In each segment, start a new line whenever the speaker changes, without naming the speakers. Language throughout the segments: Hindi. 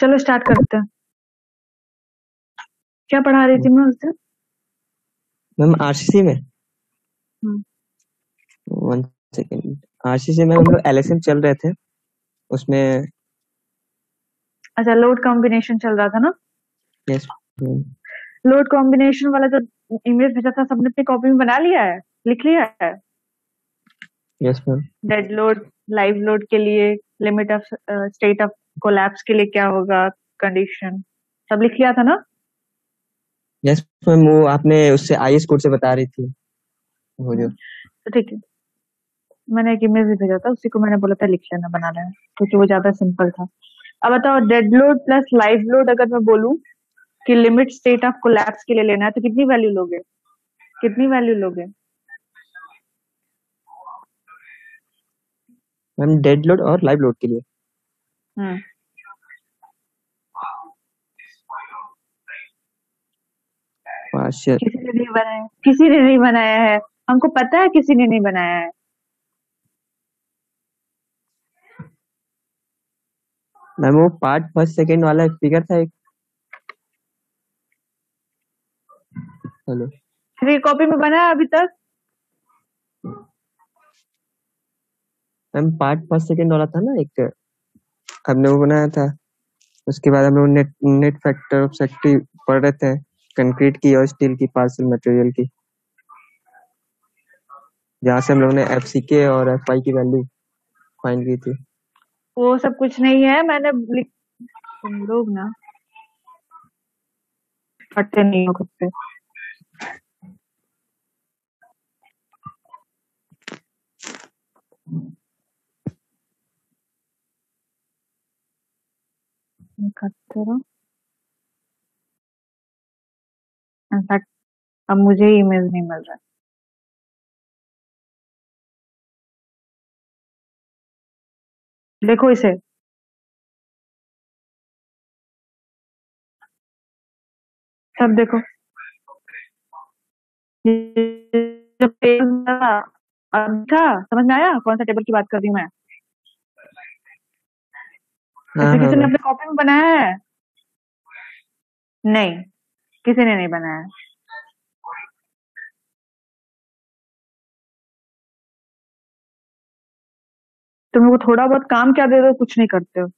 चलो स्टार्ट करते हैं। क्या पढ़ा रही थी मैं उस दिन?
मैम आरसीसी में
हम्म,
1 सेकेंड। आरसीसी में हम लोग एलएसएम चल रहे थे उसमें।
अच्छा, लोड कॉम्बिनेशन चल रहा था ना।
यस
लोड कॉम्बिनेशन वाला जो इमेज भेजा था सबने अपनी कॉपी में बना लिया है, लिख लिया है।
Yes ma'am.
Dead load, live load के लिए limit of state of collapse के लिए क्या होगा, कंडीशन सब लिख लिया था ना।
यस मैम, वो आपने उससे आईएस कोड से बता रही थी वो जो।
तो ठीक है, मैंने एक इमेज भी भेजा था, उसी को मैंने बोला था लिख लेना, बना लेना, क्योंकि वो ज्यादा सिंपल था। अब बताओ, dead load plus live load अगर मैं बोलूं कि लिमिट स्टेट ऑफ कोलैप्स के लिए लेना है तो कितनी वैल्यू लोगे? कितनी वैल्यू लोगे?
मैम डेड लोड और लाइव लोड के लिए
हम्म
पार्शियल।
किसी ने नहीं बनाया, किसी ने नहीं बनाया है। हमको पता है किसी ने नहीं बनाया है।
मैम वो पार्ट फर्स्ट सेकेंड वाला फिगर था एक। हेलो
किसी कॉपी में बना है अभी तक?
मैम, पार्ट फर्स्ट सेकेंड वाला था ना एक, हमने वो बनाया था। उसके बाद हम लोग net net factor of safety पढ़ रहे थे, कंक्रीट की और स्टील की पार्शियल मटेरियल की, जहाँ से हम लोग ने एफसीके और एफआई की वैल्यू फाइंड की थी।
वो सब कुछ नहीं है, मैंने तुम लोग ना पढ़ते नहीं हो खुद से। करते रहो। इनफैक्ट अब मुझे इमेज नहीं मिल रहा है। देखो इसे, सब देखो। ये जो टेबल था, अब था समझ में आया कौन सा टेबल की बात कर रही हूँ मैं?
हाँ
इसे
हाँ
किसी ने
मैम।
अपने कॉपी में बनाया है? नहीं, किसी ने नहीं बनाया है। तुम लोग को थोड़ा बहुत काम क्या दे दो, कुछ नहीं करते हो।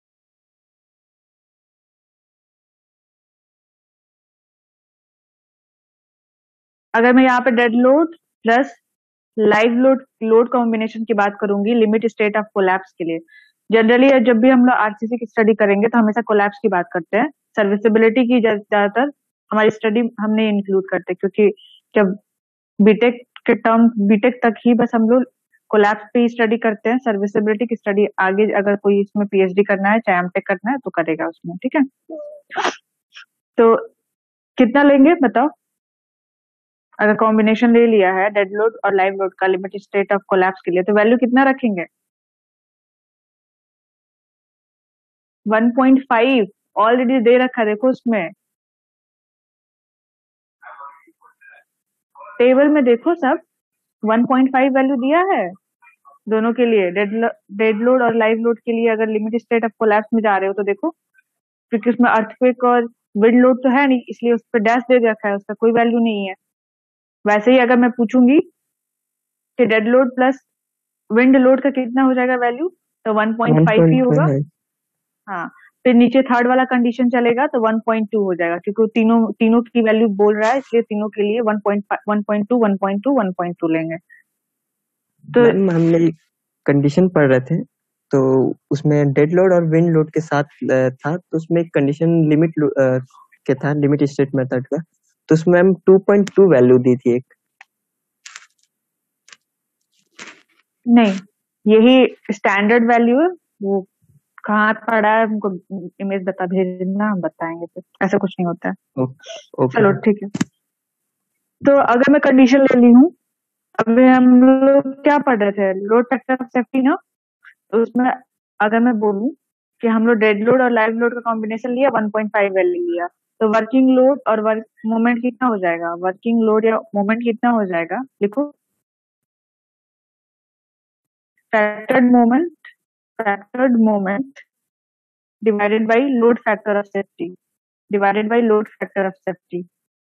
अगर मैं यहाँ पे dead load plus live load load combination की बात करूंगी लिमिट स्टेट ऑफ कोलैप्स के लिए, जनरली जब भी हम लोग आरसीसी की स्टडी करेंगे तो हमेशा कोलैप्स की बात करते हैं। सर्विसिबिलिटी की ज्यादातर हमारी स्टडी हम नहीं इंक्लूड करते, क्योंकि जब बीटेक के टर्म बीटेक तक ही बस हम लोग कोलैप्स पे ही स्टडी करते हैं। सर्विसिबिलिटी की स्टडी आगे अगर कोई इसमें पीएचडी करना है चाहे एमटेक करना है तो करेगा उसमें, ठीक है। तो कितना लेंगे बताओ? अगर कॉम्बिनेशन ले लिया है डेड लोड और लाइव लोड का लिमिट स्टेट ऑफ कोलैप्स के लिए, तो वैल्यू कितना रखेंगे? 1.5 ऑलरेडी दे रखा है, देखो उसमें टेबल में देखो सब, 1.5 वैल्यू दिया है दोनों के लिए। डेड लोड और लाइव लोड के लिए अगर लिमिट स्टेट ऑफ कोलैप्स में जा रहे हो तो देखो, क्योंकि उसमें अर्थक्वेक और विंड लोड तो है नहीं, इसलिए उस पर डैश दे रखा है, उसका कोई वैल्यू नहीं है। वैसे ही अगर मैं पूछूंगी कि dead load plus wind load का कितना हो जाएगा वैल्यू, तो 1.5 ही होगा।
1.5 है।
हाँ, फिर नीचे थर्ड वाला कंडीशन चलेगा तो 1.2 हो जाएगा, क्योंकि वो तीनों तीनों की वैल्यू बोल रहा है, इसलिए तीनों के लिए 1.5 1.2 1.2 1.2 लेंगे। तो
मैम हमने कंडीशन पढ़ रहे थे, तो उसमें डेड लोड और विंड लोड के साथ था, तो उसमें एक कंडीशन लिमिट के था, लिमिट स्टेट मेथड का, तो उसमें हम 2.2 वैल्यू दी थी एक।
नहीं, यही स्टैंडर्ड वैल्यू है। वो कहाँ पड़ा है हमको इमेज बता भेजना, हम बताएंगे, फिर ऐसा कुछ नहीं होता है।
ओके।
चलो ठीक है, तो अगर मैं कंडीशन ले ली हूँ, अभी हम लोग क्या पढ़ रहे थे, लोड फैक्टर ऑफ सेफ्टी ना। तो उसमें अगर मैं बोलूँ कि हम लोग डेड लोड और लाइव लोड का कॉम्बिनेशन लिया, 1.5 वैल्यू लिया, तो वर्किंग लोड और वर्क मोमेंट कितना हो जाएगा? वर्किंग लोड या मोमेंट कितना हो जाएगा, लिखो। Factored moment divided by load factor of safety, divided by load factor of safety.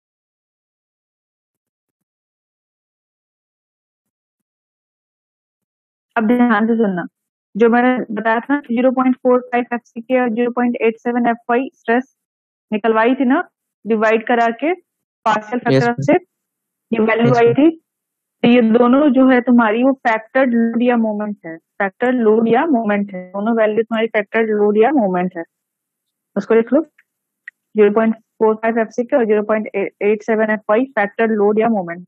अब ध्यान से सुनना, जो मैंने बताया था 0.45 FCK और 0.87 FY स्ट्रेस निकलवाई थी ना, डिवाइड करा के पार्शियल फैक्टर से ये वैल्यू आई थी। तो ये दोनों जो है तुम्हारी वो फैक्टर्ड लोड या मोमेंट है, फैक्टर्ड लोड या मोमेंट है, दोनों वैल्यू तुम्हारी फैक्टर्ड लोड या मोमेंट है। उसको लिख लो 0.45 FCK और 0.87 FY फैक्टर्ड लोड या मोमेंट।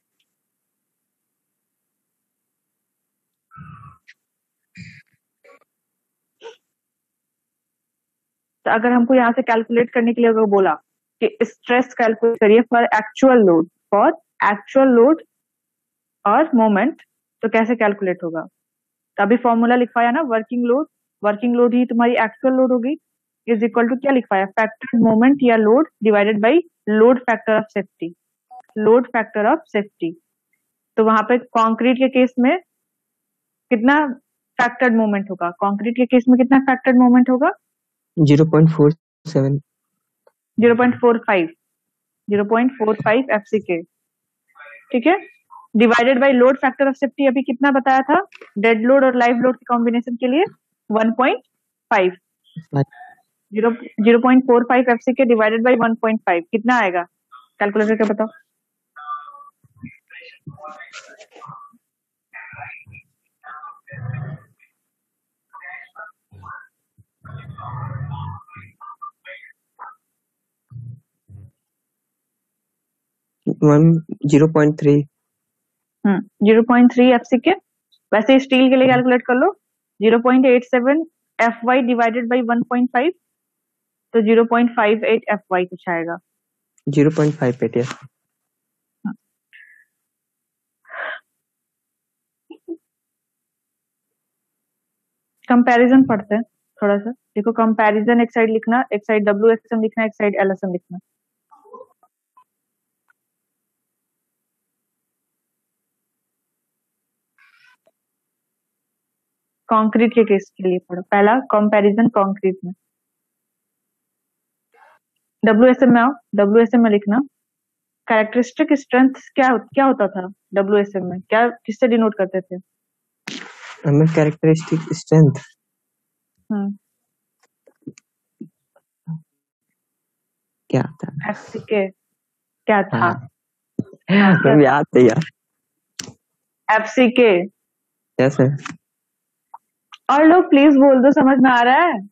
तो अगर हमको यहाँ से कैलकुलेट करने के लिए अगर बोला कि स्ट्रेस कैलकुलेट करिए फॉर एक्चुअल लोड और मोमेंट, तो कैसे कैलकुलेट होगा? तो अभी फॉर्मूला लिखवाया ना, वर्किंग लोड ही तुम्हारी एक्चुअल लोड होगी, इज इक्वल टू क्या लिखवाया, फैक्टर्ड मोमेंट या load divided by load factor of safety, load factor of safety. तो वहां पे कंक्रीट के केस में कितना फैक्टर्ड मोमेंट होगा? कंक्रीट के केस में कितना फैक्टर्ड मोमेंट होगा?
0.47
0.45 FCK, ठीक है, divided by load factor of safety अभी कितना बताया था डेड लोड और लाइव लोड के कॉम्बिनेशन के लिए? 1.5। 0.45 FCK डिवाइडेड बाय 1.5 कितना आएगा? कैलकुलेटर करके बताओ।
Ma'am 0.3
0.3 FCK। वैसे स्टील के लिए कैलकुलेट कर लो 0.87 FY डिवाइडेड बाई 1.5, तो 0.58 FY कुछ आएगा।
0.58 यस।
कंपैरिजन पढ़ते हैं थोड़ा सा। देखो कंपैरिजन, एक साइड लिखना, एक साइड WSM लिखना, एक साइड LSM लिखना। कंक्रीट के केस के लिए पढ़ो। पहला कंपैरिजन कंक्रीट में। WSM में आओ, WSM में लिखना कैरेक्टरिस्टिक स्ट्रेंथ क्या होता था WSM में, क्या किससे डिनोट करते थे?
हमें कैरेक्टरिस्टिक स्ट्रेंथ क्या था?
FCK क्या था?
मैम याद है यार।
FCK
yes sir.
और लोग प्लीज बोल दो, समझ में आ रहा है?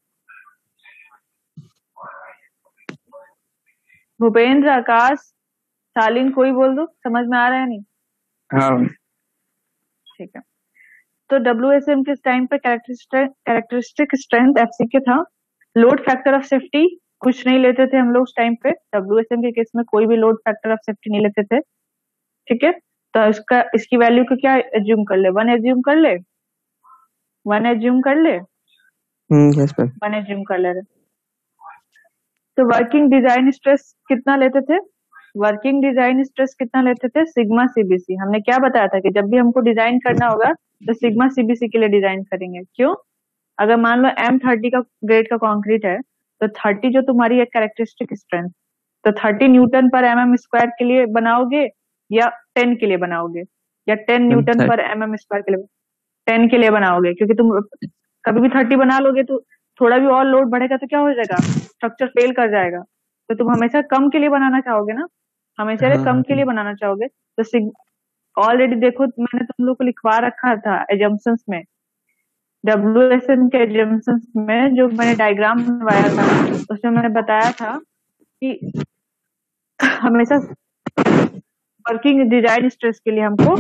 भूपेंद्र, आकाश, शालीन, कोई बोल दो, समझ में आ रहा है नहीं?
हाँ
ठीक है। तो WSM के टाइम पे कैरेक्टरिस्टिक स्ट्रेंथ FCK था। लोड फैक्टर ऑफ सेफ्टी कुछ नहीं लेते थे हम लोग उस टाइम पे। WSM के केस में कोई भी लोड फैक्टर ऑफ सेफ्टी नहीं लेते थे, ठीक है। तो इसकी वैल्यू को क्या एज्यूम कर ले? 1 एज्यूम कर ले, 1 एज्यूम कर ले,
यस मैम।
1 एज्यूम कर ले। तो वर्किंग डिजाइन स्ट्रेस कितना लेते थे? वर्किंग डिजाइन स्ट्रेस कितना लेते थे? Sigma CBC। हमने क्या बताया था कि जब भी हमको डिजाइन करना होगा तो सिग्मा CBC के लिए डिजाइन करेंगे। क्यों? अगर मान लो M30 का ग्रेड का कंक्रीट है तो 30 जो तुम्हारी एक कैरेक्टरिस्टिक स्ट्रेंथ, तो 30 न्यूटन पर mm स्क्वायर के लिए बनाओगे या 10 के लिए बनाओगे, या 10 न्यूटन पर mm स्क्वायर के लिए? 10 के लिए बनाओगे, क्योंकि तुम कभी भी 30 बना लोगे तो थोड़ा भी और लोड बढ़ेगा तो क्या हो जाएगा, स्ट्रक्चर फेल कर जाएगा। तो तुम हमेशा कम के लिए बनाना चाहोगे ना, हमेशा कम के लिए बनाना चाहोगे। तो ऑलरेडी देखो मैंने तुम लोग को लिखवा रखा था एजम्पशंस में, WSM के एजम्पशंस में जो मैंने डायग्राम बनवाया था उसमें मैंने बताया था कि हमेशा वर्किंग डिजाइन स्ट्रेस के लिए हमको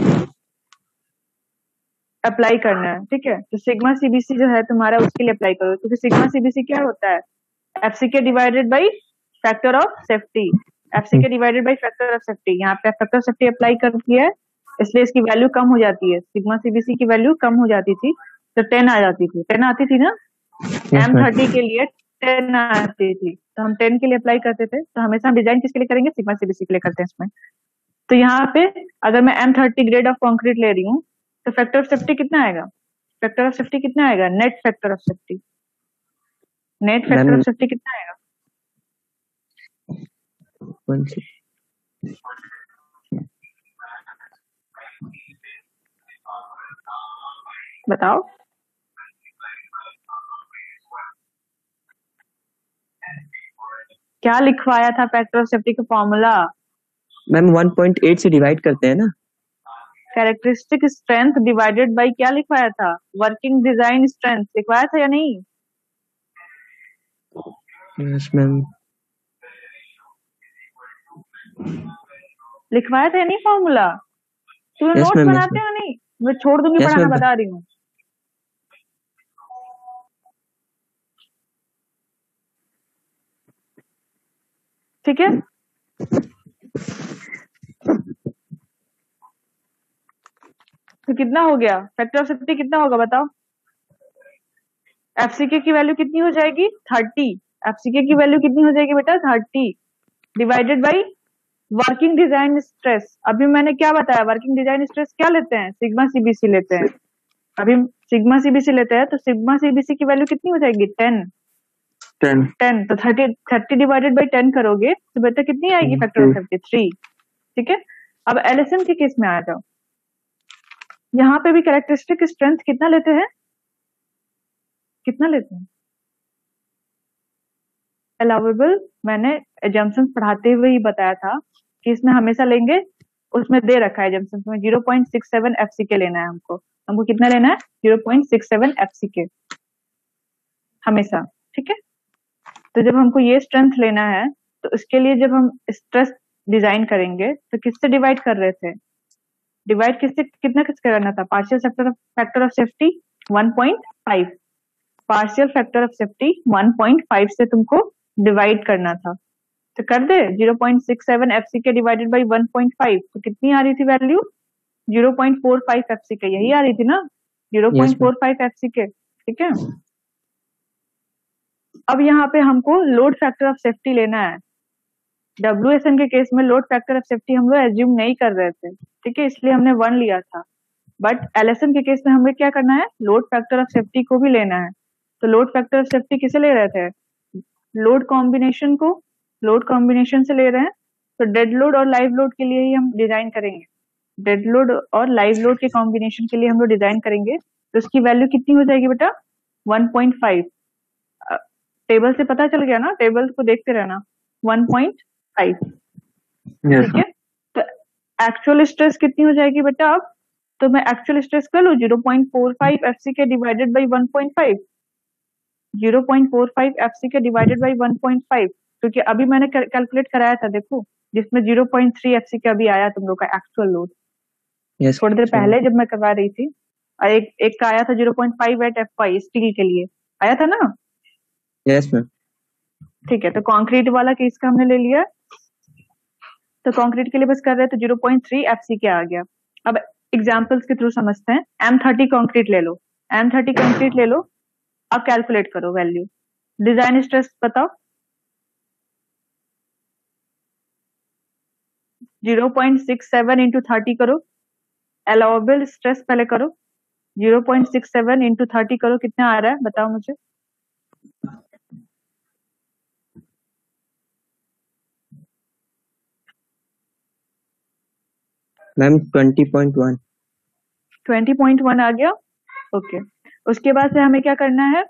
अप्लाई करना है, ठीक है। तो सिग्मा CBC जो है तुम्हारा उसके लिए अप्लाई करो, क्योंकि सिग्मा CBC क्या होता है? FCK divided by factor of safety, FCK divided by factor of safety. यहाँ पे फैक्टर ऑफ सेफ्टी अप्लाई कर दिया है, इसलिए इसकी वैल्यू कम हो जाती है। सिग्मा CBC की वैल्यू कम हो जाती थी तो 10 आ जाती थी, 10 आती थी ना। M30 के लिए 10 आती थी, तो हम 10 के लिए अप्लाई करते थे। तो हमेशा हम डिजाइन किसके लिए करेंगे? सिग्मा CBC के लिए करते हैं इसमें। तो यहाँ पे अगर मैं M30 ग्रेड ऑफ कॉन्क्रीट ले रही हूँ तो फैक्टर ऑफ सेफ्टी कितना आएगा? फैक्टर ऑफ सेफ्टी कितना आएगा? Net factor of safety, net factor of safety कितना आएगा? बताओ। क्या लिखवाया था फैक्टर ऑफ सेफ्टी का फॉर्मूला?
मैम 1.8 से डिवाइड करते हैं ना।
कैरेक्टरिस्टिक स्ट्रेंथ डिवाइडेड बाय क्या लिखवाया था? वर्किंग डिजाइन स्ट्रेंथ लिखवाया था या नहीं?
Yes ma'am.
लिखवाया था या नहीं फॉर्मूला? तुम्हें
यस
नोट्स
मैम।
बनाते हो नहीं? मैं छोड़ दूंगी पढ़ाना, बता रही हूँ। ठीक है, तो कितना हो गया फैक्टर ऑफ सेफ्टी? कितना होगा बताओ? एफसीके की वैल्यू कितनी हो जाएगी? 30। एफसीके की वैल्यू कितनी हो जाएगी बेटा? 30 divided by working design stress. अभी मैंने क्या बताया? वर्किंग डिजाइन स्ट्रेस क्या लेते हैं? सिग्मा सीबीसी लेते हैं। अभी सिग्मा सीबीसी लेते हैं, तो सिग्मा सीबीसी की वैल्यू कितनी हो जाएगी? 10। तो 30 डिवाइडेड बाई 10 करोगे तो बेटा कितनी आएगी फैक्टर ऑफ सेफ्टी? 3। ठीक है, अब एलएसएम के केस में आ जाओ। यहाँ पे भी कैरेक्टरिस्टिक स्ट्रेंथ कितना लेते हैं? कितना लेते हैं? अलाउेबल, मैंने एजम्पशंस पढ़ाते हुए ही बताया था कि इसमें हमेशा लेंगे, उसमें दे रखा है एजम्पशंस में 0.67 एफसीके लेना है हमको। हमको कितना लेना है? 0.67 एफसीके हमेशा। ठीक है, तो जब हमको ये स्ट्रेंथ लेना है तो इसके लिए जब हम स्ट्रेस डिजाइन करेंगे तो किससे डिवाइड कर रहे थे? डिवाइड किससे, कितना किससे करना था? Partial factor of safety 1.5। Partial factor of safety 1.5 से तुमको डिवाइड करना था, तो कर दे। 0.67 एफसीके डिवाइडेड बाई 1.5, तो कितनी आ रही थी वैल्यू? 0.45 एफसीके, यही आ रही थी ना? 0.45 एफसीके। ठीक है, अब यहाँ पे हमको लोड फैक्टर ऑफ सेफ्टी लेना है। डब्ल्यूएसएन के केस में लोड फैक्टर ऑफ सेफ्टी हम लोग एज्यूम नहीं कर रहे थे, ठीक है, इसलिए हमने 1 लिया था। बट एलएसएन के केस में हमें क्या करना है? लोड फैक्टर ऑफ सेफ्टी को भी लेना है। तो लोड फैक्टर ऑफ सेफ्टी किसे ले रहे थे? लोड कॉम्बिनेशन को, लोड कॉम्बिनेशन से ले रहे हैं। तो डेड लोड और लाइव लोड के लिए ही हम डिजाइन करेंगे। डेड लोड और लाइव लोड के कॉम्बिनेशन के लिए हम लोग डिजाइन करेंगे, तो उसकी वैल्यू कितनी हो जाएगी बेटा? 1.5। टेबल से पता चल गया ना? टेबल को देखते रहना। 1.5। ठीक है, तो एक्चुअल स्ट्रेस कितनी हो जाएगी बेटा? अब तो मैं एक्चुअल स्ट्रेस कर लू 0.45 FCK divided by 1.5। 0.45 FCK divided by 1.5, क्योंकि अभी मैंने कैलकुलेट कराया था, देखो, जिसमें 0.3 एफसीके अभी आया तुम लोग का एक्चुअल लोड। थोड़ी देर पहले जब मैं करवा रही थी, और एक का आया था 0.58 एफ स्टील के लिए आया था ना?
Yes ma'am.
ठीक है, तो कंक्रीट वाला केस का हमने ले लिया, तो कंक्रीट के लिए बस कर रहे थे 0.3 एफसीके आ गया। अब एग्जांपल्स के थ्रू समझते हैं। M30 कंक्रीट ले लो, M30 कंक्रीट ले लो, अब कैलकुलेट करो वैल्यू। डिजाइन स्ट्रेस बताओ। 0.67 इंटू 30 करो। अलाउेबल स्ट्रेस पहले करो। 0.67 इंटू 30 करो, कितना आ रहा है बताओ मुझे।
मैम 20.1।
20.1 आ गया। ओके, उसके बाद से हमें क्या करना है?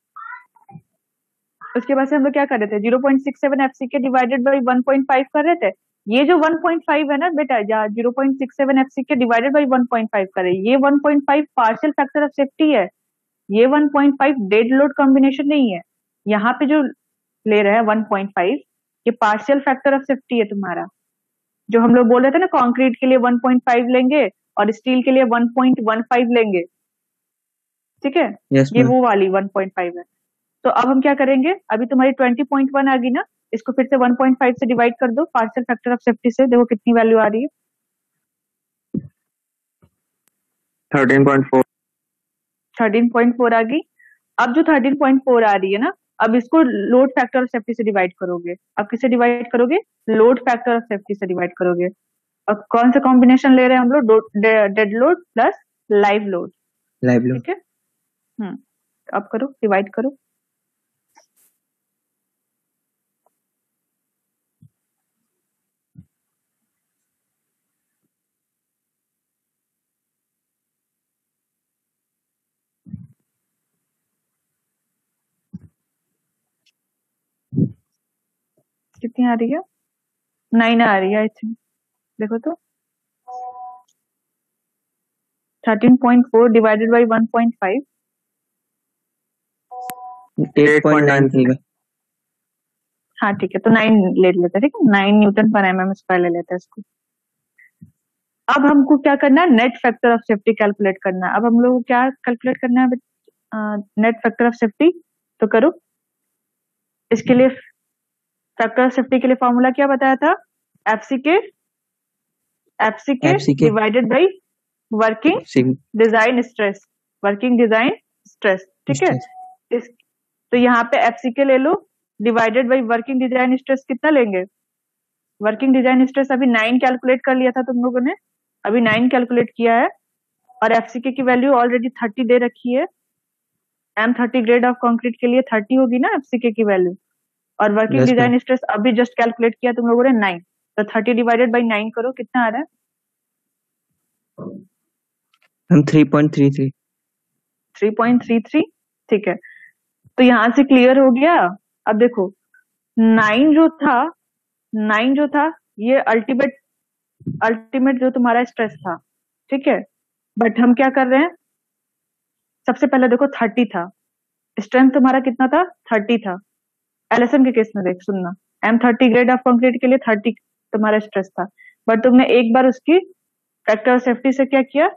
उसके बाद से हम लोग क्या कर रहे थे? 0.67 एफसीके डिवाइडेड बाई 1.5 कर रहे थे। ये जो 1.5 है ना बेटा, या 0.67 एफसीके डिवाइडेड बाई 1.5 करे, ये 1.5 पार्शियल फैक्टर ऑफ सेफ्टी है। ये 1.5 डेड लोड कॉम्बिनेशन नहीं है। यहाँ पे जो ले रहे हैं 1.5, ये पार्शियल फैक्टर ऑफ सेफ्टी है तुम्हारा। जो हम लोग बोल रहे थे ना, कंक्रीट के लिए 1.5 लेंगे और स्टील के लिए 1.15 लेंगे। ठीक है, ये वो वाली 1.5 है। तो अब हम क्या करेंगे? अभी तुम्हारी 20.1 आ गई ना, इसको फिर से 1.5 से डिवाइड कर दो पार्शियल फैक्टर ऑफ सेफ्टी से, देखो कितनी वैल्यू आ रही है।
13.4।
13.4 आ गई। अब जो 13.4 आ रही है ना, अब इसको लोड फैक्टर ऑफ सेफ्टी से डिवाइड करोगे। अब किससे डिवाइड करोगे? लोड फैक्टर ऑफ सेफ्टी से डिवाइड करोगे। अब कौन सा कॉम्बिनेशन ले रहे हैं हम लोग? Dead load plus live load. ठीक है, अब करो, डिवाइड करो। कितनी आ रही है? 9 आ रही है आई थिंक, देखो तो 13.4 डिवाइडेड बाई 1.5
8.9
हाँ ठीक है, तो 9 ले लेते हैं, ठीक है, 9 N/mm² ले लेते हैं इसको। अब हमको क्या करना है, net factor of safety calculate करना है। अब हम लोग को क्या कैलकुलेट करना है, नेट फैक्टर ऑफ सेफ्टी। तो करो, इसके लिए फैक्टर ऑफ सेफ्टी के लिए फॉर्मूला क्या बताया था, FCK
FCK
divided by working design stress, working design stress, ठीक है। इस तो यहाँ पे एफसीके ले लो divided by working design stress, कितना लेंगे, वर्किंग डिजाइन स्ट्रेस अभी 9 कैलकुलेट कर लिया था तुम लोगों ने, अभी 9 कैलकुलेट किया है, और एफसीके की वैल्यू ऑलरेडी 30 दे रखी है। M30 ग्रेड ऑफ कंक्रीट के लिए 30 होगी ना एफसीके की वैल्यू, और working
yes ma'am.
Design stress अभी जस्ट कैलकुलेट किया तुम लोगों ने 9, तो 30 डिवाइडेड बाई 9 करो, कितना आ रहा है,
हम 3.33
3.33, ठीक है। तो यहाँ से क्लियर हो गया। अब देखो 9 जो था, 9 जो था ये अल्टीमेट अल्टीमेट जो तुम्हारा स्ट्रेस था, ठीक है। बट हम क्या कर रहे हैं, सबसे पहले देखो 30 था, स्ट्रेंथ तुम्हारा कितना था, 30 था। एलएसएम के केस में देख सुनना, M30 ग्रेड ऑफ कंक्रीट के लिए 30 तुम्हारा स्ट्रेस था, बट तुमने एक बार उसकी फैक्टर ऑफ सेफ्टी से क्या किया,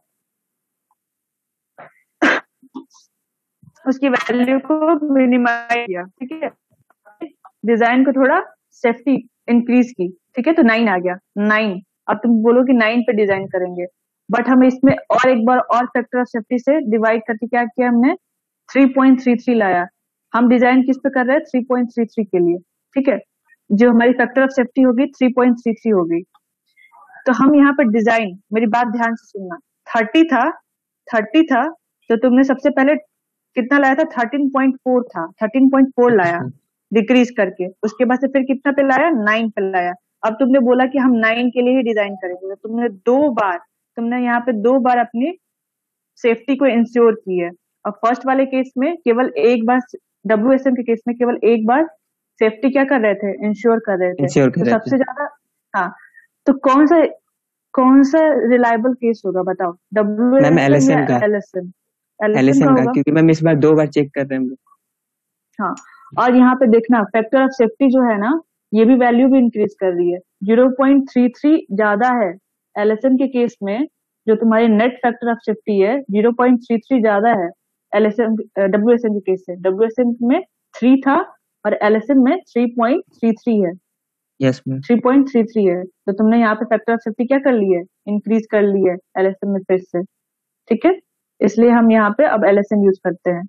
उसकी वैल्यू को मिनिमाइज किया, ठीक है, डिजाइन को थोड़ा सेफ्टी इंक्रीज की, ठीक है, तो 9 आ गया, 9। अब तुम बोलो कि 9 पे डिजाइन करेंगे, बट हम इसमें और एक बार और फैक्टर ऑफ सेफ्टी से डिवाइड करके क्या किया हमने, 3.33 लाया। हम डिजाइन किस पे कर रहे हैं, 3.33 के लिए, ठीक है, जो हमारी फैक्टर ऑफ सेफ्टी होगी 3.33 होगी। तो हम यहाँ पे डिजाइन, मेरी बात ध्यान से सुनना, 30 था, 30 था, तो तुमने सबसे पहले कितना लाया था, 13.4 था, 13.4 लाया डिक्रीज करके, उसके बाद से फिर कितना पे लाया, 9 पे लाया। अब तुमने बोला कि हम 9 के लिए ही डिजाइन करेंगे, तो तुमने यहाँ पे 2 बार अपनी सेफ्टी को इंश्योर की है। और फर्स्ट वाले केस में केवल एक बार, WSM के केस में केवल एक बार सेफ्टी क्या कर रहे थे, इंश्योर कर रहे थे।
इंश्योर
तो
कर रहे थे।
सबसे ज्यादा, हाँ, तो कौन सा रिलायबल केस होगा बताओ,
मैम
WSM या
LSM का,
LSM? LSM का
LSM का,
होगा,
क्योंकि मैम इस बार 2 बार चेक कर रहे हैं हम लोग।
हाँ। और यहाँ पे देखना फैक्टर ऑफ सेफ्टी जो है ना, ये भी वैल्यू भी इंक्रीज कर रही है, 0.33 ज्यादा है एलएसएम के केस में, जो तुम्हारी नेट फैक्टर ऑफ सेफ्टी है 0.33 ज्यादा है एलएसएम WSM के केस से। WSM में 3 था और LSM में 3.33 है,
यस मैम।
3.33 है, तो तुमने यहाँ पे फैक्टर ऑफ सेफ्टी क्या कर ली है, इंक्रीज कर ली है एलएसएम में फिर से, ठीक है। इसलिए हम यहाँ पे अब LSM यूज करते हैं,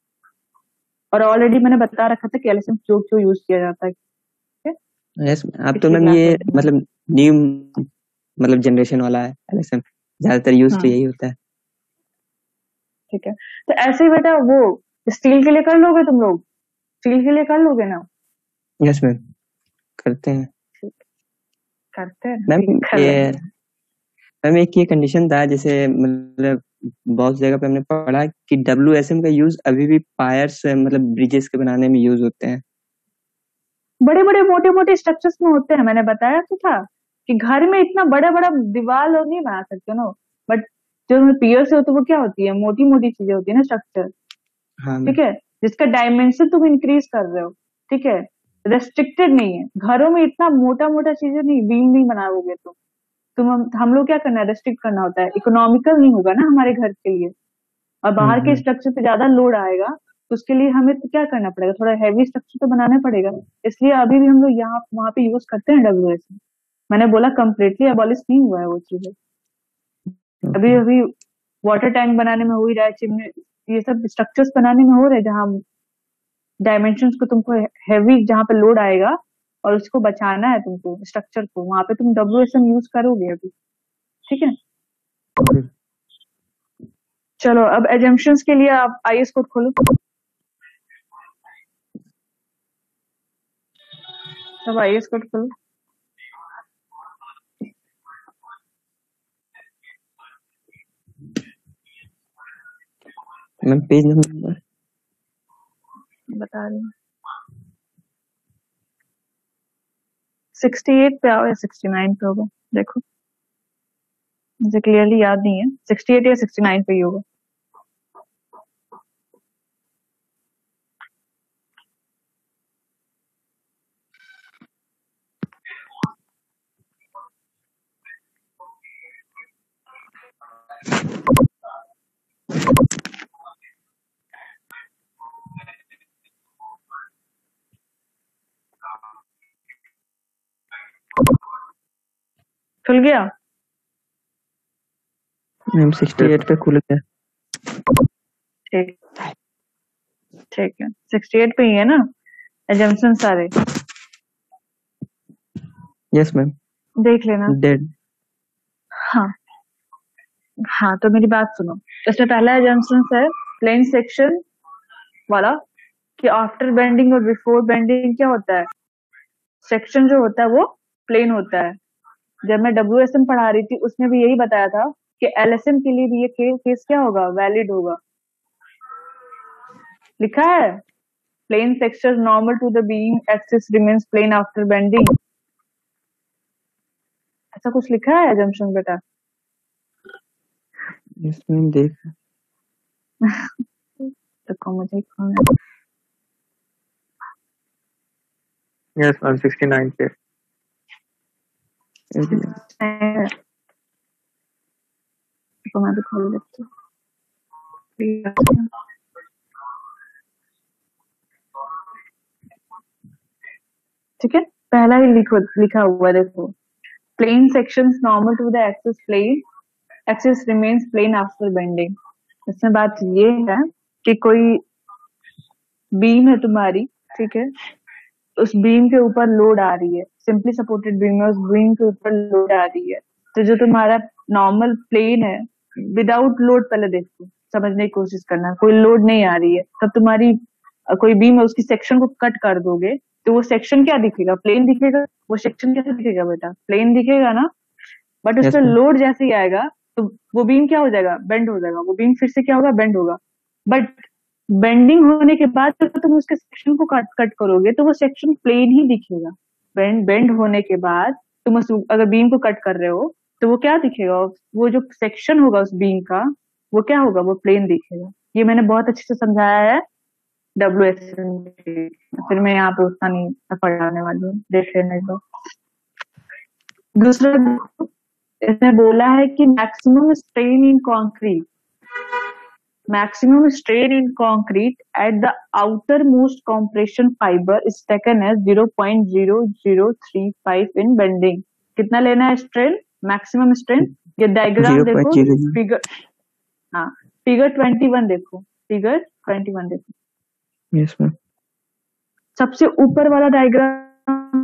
और ऑलरेडी मैंने बता रखा था कि LSM क्यों क्यों यूज किया जाता है, ठीक है,
यस अब तो
पिछली
मैम
क्लास
ये
में।
मतलब न्यू मतलब जनरेशन वाला है LSM, ज्यादातर यूज तो
हम्म,
यही होता है।
ठीक है। तो ऐसे ही बेटा वो स्टील के लिए कर लोगे तुम लोग, स्टील के लिए कर लोगे ना?
यस मैम, करते हैं।
ठीक, करते हैं ना,
मैम
कर
ये
लेंगे।
मैम एक ये कंडीशन था, जैसे मतलब बहुत जगह पे हमने पढ़ा कि WSM का यूज अभी भी पायर्स मतलब ब्रिजेस के बनाने में यूज होते हैं।
बड़े बड़े मोटे मोटे स्ट्रक्चर्स में होते हैं, मैंने बताया तो था कि घर में इतना बड़ा बड़ा दीवार लोग नहीं बना सकते ना, बट जो पियर से होते वो क्या होती है, मोटी मोटी चीजें होती है ना स्ट्रक्चर,
हाँ मैम।
ठीक है, जिसका डायमेंशन तुम इंक्रीज कर रहे हो, ठीक है, रेस्ट्रिक्टेड नहीं है। घरों में इतना मोटा मोटा चीजें नहीं, बीम नहीं बनाओगे तुम हम लोग क्या करना है, रेस्ट्रिक्ट करना होता है, इकोनॉमिकल नहीं होगा ना हमारे घर के लिए, और बाहर के
हम्म।
स्ट्रक्चर पे ज्यादा लोड आएगा, तो उसके लिए हमें तो क्या करना पड़ेगा, थोड़ा हैवी स्ट्रक्चर तो बनाना पड़ेगा। इसलिए अभी भी हम लोग यहाँ वहां पे यूज करते हैं WSM। मैंने बोला कम्प्लीटली अबॉलिश नहीं हुआ है वो चीजें, अभी
ओके।
अभी वाटर टैंक बनाने में हो ही रहा है, चिमनी, ये सब स्ट्रक्चर्स बनाने में हो रहे हैं, जहाँ डायमेंशंस को तुमको हैवी जहाँ पे लोड आएगा और उसको बचाना है तुमको स्ट्रक्चर को, वहां पे तुम WSM यूज करोगे अभी, ठीक है। चलो अब एजम्पशंस के लिए आप IS कोड खोलो, सब IS कोड खोलो।
मैम पेज नंबर
बता रही हूँ, 68 पे आओ या 69 पे होगा, देखो मुझे क्लियरली याद नहीं है, 68 या 69 पे ही होगा। खुल गया?
मैम 68 पे खुल गया।
ठीक ठीक है, 68 पे ही है ना एजम्पशन सारे?
Yes ma'am.
देख लेना।
डेड।
हाँ हाँ, तो मेरी बात सुनो, इसमें पहला एजम्पशन है प्लेन सेक्शन वाला, कि आफ्टर बेंडिंग और बिफोर बेंडिंग क्या होता है, सेक्शन जो होता है वो प्लेन होता है। जब मैं WSM पढ़ा रही थी उसमें भी यही बताया था कि LSM के लिए भी ये केस क्या होगा, वैलिड होगा। लिखा है plane section normal to the beam axis remains plane after bending, ऐसा कुछ लिखा है एजम्पशन बेटा?
यस मैम देख।
तो मुझे
यस मैम 69 पे।
तो मैं भी खोल देती हूँ। ठीक है, पहला ही लिखा हुआ है, देखो plane sections normal to the axis plane axis remains plane after bending. इसमें बात ये है कि कोई बीम है तुम्हारी, ठीक है, उस बीम के ऊपर लोड आ रही है, सिंपली सपोर्टेड बीम है, उस बीम के ऊपर लोड आ रही है, तो जो तुम्हारा नॉर्मल प्लेन है विदाउट लोड, पहले देखो समझने की कोशिश करना, कोई लोड नहीं आ रही है, तब तुम्हारी कोई बीम है उसकी सेक्शन को कट कर दोगे तो वो सेक्शन क्या दिखेगा, प्लेन दिखेगा। वो सेक्शन कैसे दिखेगा बेटा, प्लेन दिखेगा ना, बट उस
Yes,
पर
ma'am.
लोड जैसे ही आएगा तो वो बीम क्या हो जाएगा, बेंड हो जाएगा, वो बीम फिर से क्या होगा, बेंड होगा। बट बेंडिंग होने के बाद जब तुम उसके सेक्शन को कट करोगे तो वो सेक्शन प्लेन ही दिखेगा। बेंड होने के बाद तुम अगर बीम को कट कर रहे हो तो वो क्या दिखेगा, वो जो सेक्शन होगा उस बीम का वो क्या होगा, वो प्लेन दिखेगा। ये मैंने बहुत अच्छे से समझाया है WSM में, फिर मैं यहाँ पे उतना नहीं पढ़ाने वाली हूँ, देख लेने दो। दूसरा इसने बोला है कि maximum strain in concrete, maximum strain in concrete at the outermost compression fiber is taken as 0.0035 in bending। कितना लेना है स्ट्रेन, मैक्सिमम स्ट्रेन? ये डायग्राम देखो, फिगर, हाँ फिगर 21 देखो, फिगर 21 देखो।
Yes ma'am.
सबसे ऊपर वाला डायग्राम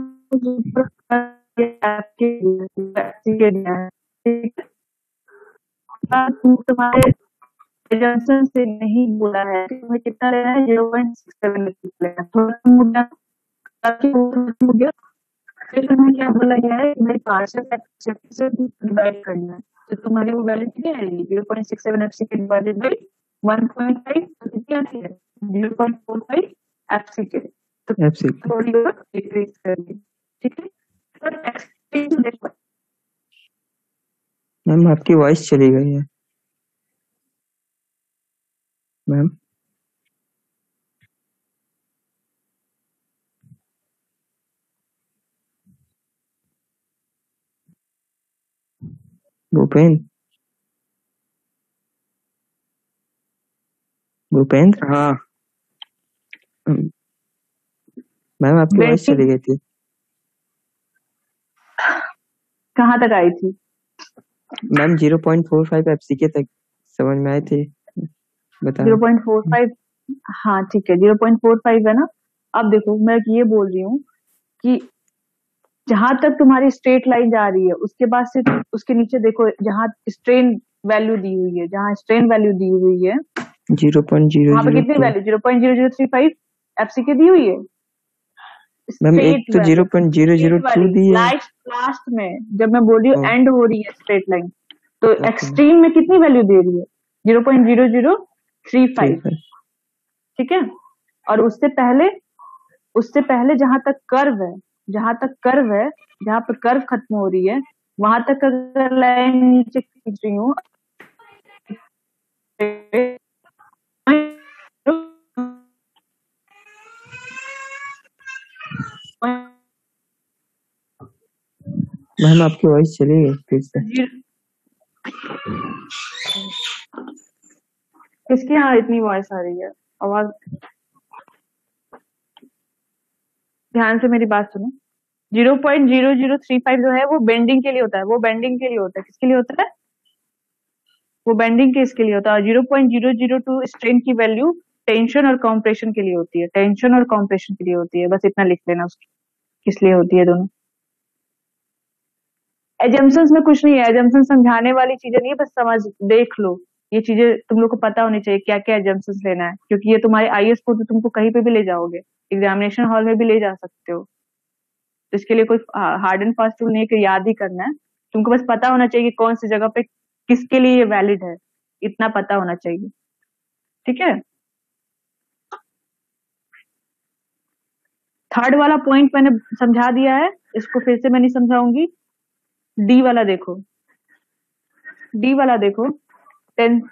तुम्हारे एजम्पशन से नहीं बोला है कि तुम्हें कितना लेना है, 0.67 लेना, थोड़ा हो गया। फिर तुम्हें क्या बोला गया है कि भाई पार्शियल एफसी से डिवाइड करना है, तो तुम्हारी वो वैल्यू कितनी आएगी, 0.67 एफसी के डिवाइडेड बाय 1.5, तो कितनी आती है 0.45 एफसी के, तो थोड़ी और डिक्रीज करनी, ठीक है।
मैम आपकी वॉइस चली गई है मैम। भूपेंद्र
हाँ
मैम आपकी वॉइस चली गई थी।
कहाँ तक आई थी
मैम? 0.45 एफसीके तक समझ में आई थी, बता।
0.45, हाँ ठीक है 0.45 है ना। अब देखो मैं ये बोल रही हूँ कि जहां तक तुम्हारी स्ट्रेट लाइन जा रही है उसके बाद से उसके नीचे देखो जहाँ स्ट्रेन वैल्यू दी हुई है, जहाँ स्ट्रेन वैल्यू दी हुई है
0.002,
वहां पे कितनी वैल्यू 0.0035 एफसीके दी हुई है।
मैम एक तो 0.002 दी है
लास्ट में, जब मैं बोल रही हूँ एंड हो रही है स्ट्रेट लाइन, तो
Okay.
एक्सट्रीम में कितनी वैल्यू दे रही है 0.0035, ठीक है। और उससे पहले जहां तक कर्व है जहां तक कर्व है, जहां पर कर्व खत्म हो रही है, वहां तक अगर लाइन नीचे खींच रही हूँ,
मैम आपकी वॉइस चली गई फिर से।
किसके यहाँ इतनी वॉइस आ रही है, आवाज? ध्यान से मेरी बात सुनो। 0.0035 जो है वो बेंडिंग के लिए होता है, वो बेंडिंग के लिए होता है। किसके लिए होता है? वो बेंडिंग के इसके लिए होता है। 0.002 स्ट्रेन की वैल्यू टेंशन और कॉम्प्रेशन के लिए होती है, टेंशन और कॉम्प्रेशन के लिए होती है। बस इतना लिख लेना उसकी किस लिए होती है दोनों। एजम्पशंस में कुछ नहीं है, एजम्पशन समझाने वाली चीजें नहीं है, बस समझ देख लो। ये चीजें तुम लोग को पता होनी चाहिए, क्या क्या एजम्पशंस लेना है, क्योंकि ये तुम्हारे आईएएस को तो तुमको कहीं पे भी ले जाओगे, एग्जामिनेशन हॉल में भी ले जा सकते हो। तो इसके लिए कोई हार्ड एंड फास्ट रूल नहीं है कि याद ही करना है। तुमको बस पता होना चाहिए कि कौन सी जगह पे किसके लिए ये वैलिड है, इतना पता होना चाहिए। ठीक है। थर्ड वाला पॉइंट मैंने समझा दिया है, इसको फिर से मैं नहीं समझाऊंगी। डी वाला देखो, डी वाला देखो। टेन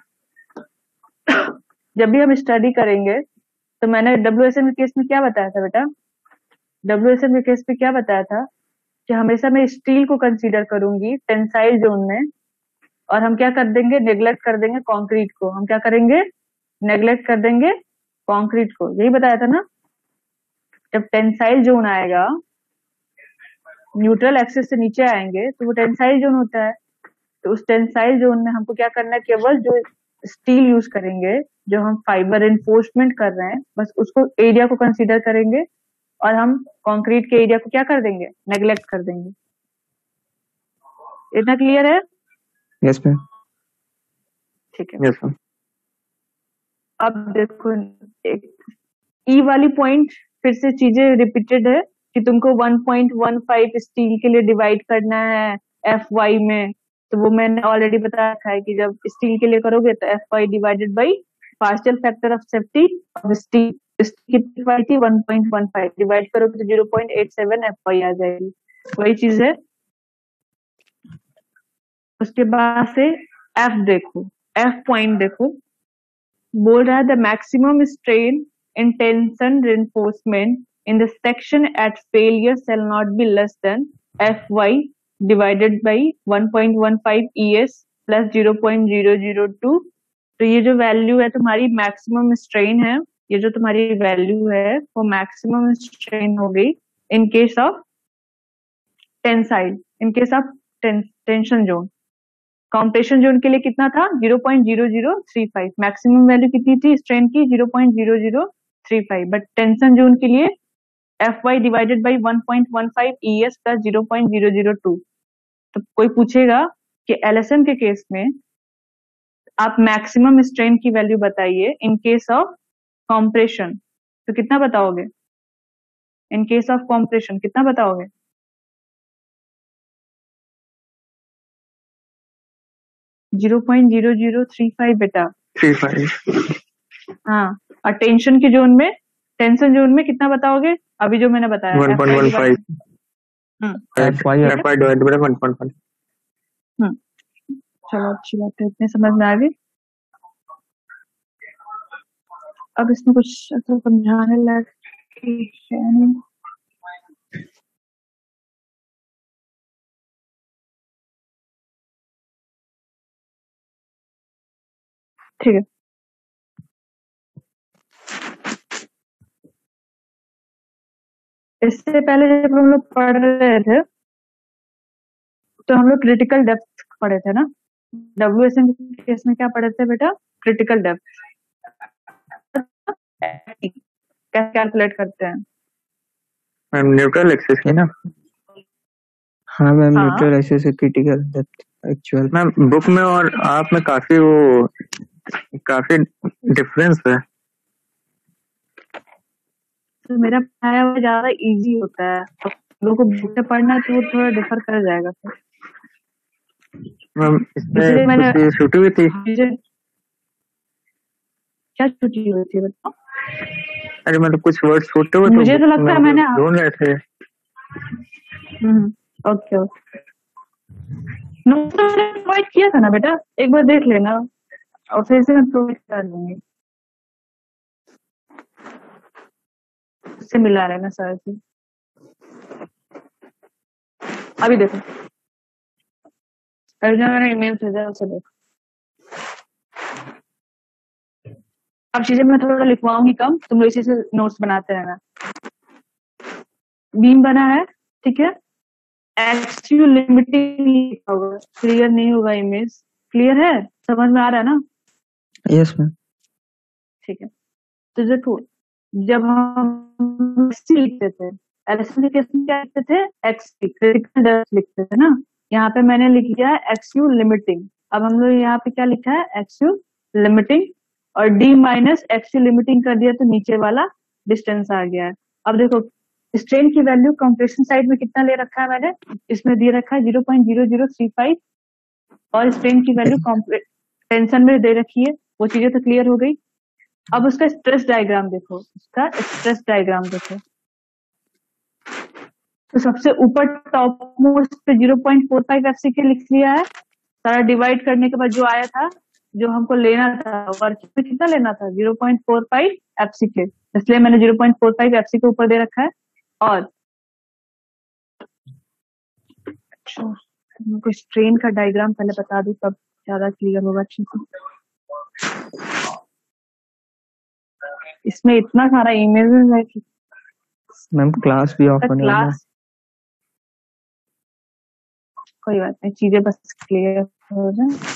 जब भी हम स्टडी करेंगे तो मैंने डब्ल्यूएसएम के केस में क्या बताया था बेटा? डब्ल्यूएसएम के केस में क्या बताया था कि हमेशा मैं स्टील को कंसीडर करूंगी टेंसाइल जोन में, और हम क्या कर देंगे, नेग्लेक्ट कर देंगे कंक्रीट को। हम क्या करेंगे, नेग्लेक्ट कर देंगे कंक्रीट को। यही बताया था ना। जब टेंसाइल जोन आएगा, न्यूट्रल एक्सिस से नीचे आएंगे तो वो टेंसाइल जोन होता है। तो उस टेंसाइल जोन में हमको क्या करना है, केवल जो स्टील यूज करेंगे, जो हम फाइबर एनफोर्समेंट कर रहे हैं, बस उसको एरिया को कंसीडर करेंगे, और हम कंक्रीट के एरिया को क्या कर देंगे, नेग्लेक्ट कर देंगे। इतना क्लियर है?
Yes ma'am.
ठीक है।
Yes ma'am.
अब देखो, एक ई वाली पॉइंट फिर से चीजें रिपीटेड है कि तुमको 1.15 स्टील के लिए डिवाइड करना है एफ वाई में। तो वो मैंने ऑलरेडी बता रखा है कि जब स्टील के लिए करोगे तो F Y divided by partial factor of safety of steel. कितनी वाई थी? 1.15 डिवाइड करोगे तो 0.87 एफ वाई आ जाएगी। वही चीज है। उसके बाद से एफ देखो, एफ पॉइंट देखो, बोल रहा है the maximum strain in tension reinforcement in the section at failure shall not be less than Fy divided by 1.15 ES plus 0.002। तो ये जो वैल्यू है तुम्हारी मैक्सिमम स्ट्रेन है, ये जो तुम्हारी वैल्यू है वो मैक्सिमम स्ट्रेन हो गई in case of tensile, in case of tension zone. Compression zone के लिए कितना था? 0.0035। मैक्सिमम वैल्यू कितनी थी स्ट्रेन की? 0.0035। बट टेंशन जोन के लिए Fy divided by 1.15 ES plus 0.002। तो कोई पूछेगा कि एलएसएम के केस में आप मैक्सिमम स्ट्रेन की वैल्यू बताइए इन केस ऑफ कॉम्प्रेशन, तो कितना बताओगे? इन केस ऑफ कॉम्प्रेशन कितना बताओगे? 0.0035 बेटा।
35।
हाँ, और टेंशन के जोन में, टेंशन जोन में कितना बताओगे? अभी जो मैंने बताया
1.15।
Fy
divided by 1.15।
चलो अच्छी बात है, इतने समझ में आ गई। अब इसमें कुछ ऐसा समझाने लायक है नहीं। ठीक है। इससे पहले जब हम लोग पढ़ रहे थे तो हम लोग क्रिटिकल डेप्थ पढ़े थे ना। डब्ल्यूएसएम के केस में क्या पढ़े थे बेटा? Critical depth. कैसे कैलकुलेट करते हैं?
मैम न्यूट्रल एक्सिस है ना? हाँ मैम, न्यूट्रल एक्सिस से critical depth actual. Ma'am book में और आप में काफी डिफरेंस है।
तो मेरा पढ़ाया हुआ ज्यादा इजी होता है, लोगों को बुक से पढ़ना तो वो थोड़ा डिफर कर जाएगा। फिर
मैम इसमें मैंने छुट्टी हुई थी।
क्या छुट्टी हुई थी बताओ?
अरे मतलब कुछ वर्ड छूटे हुए,
मुझे तो लगता है मैंने
ढूंढ रहे थे।
Okay okay. नोट प्रोवाइड किया था ना बेटा, एक बार देख लेना और फिर से हम प्रोवाइड कर देंगे, उससे मिला लेना सर से। अभी देखो, अभी जो मैंने ईमेल भेजा है उसे देखो। अब चीजें मैं थोड़ा लिखवाऊंगी कम, तुम लोग इसी से नोट्स बनाते रहना। बीम बना है, ठीक है, एक्चुअल लिमिटिंग लिखा होगा, क्लियर नहीं होगा इमेज, क्लियर है, समझ में आ रहा है ना?
Yes ma'am.
ठीक है, तो देखो, जब हम LC लिखते थे, LC के केस में क्या लिखते थे, एक्सपी क्रिटिकल डेप्थ लिखते थे ना, यहाँ पे मैंने लिख दिया है एक्सयू लिमिटिंग। अब हम लोग यहाँ पे क्या लिखा है, एक्सयू लिमिटिंग, और डी माइनस एक्सयू लिमिटिंग कर दिया तो नीचे वाला डिस्टेंस आ गया है। अब देखो, स्ट्रेन की वैल्यू कंप्रेशन साइड में कितना ले रखा है मैंने, इसमें दिए रखा है 0.0035, और स्ट्रेन की वैल्यू टेंशन में दे रखी है, वो चीजें तो क्लियर हो गई। अब उसका स्ट्रेस डायग्राम देखो, उसका स्ट्रेस डायग्राम देखो, तो सबसे ऊपर टॉप मोस्ट पे 0.45 एफसीके लिख लिया है, सारा डिवाइड करने के बाद जो आया था, जो हमको लेना था वर्क में कितना लेना था, 0.45 एफसीके, इसलिए मैंने 0.45 एफसीके ऊपर दे रखा है। और हमको स्ट्रेन का डायग्राम पहले बता दूं तब ज्यादा क्लियर होगा अच्छे से। इसमें इतना सारा इमेजेस है कि
मैम क्लास भी ऑफ होने वाला है।
क्लास, कोई बात नहीं, चीजें बस क्लियर हो जाए।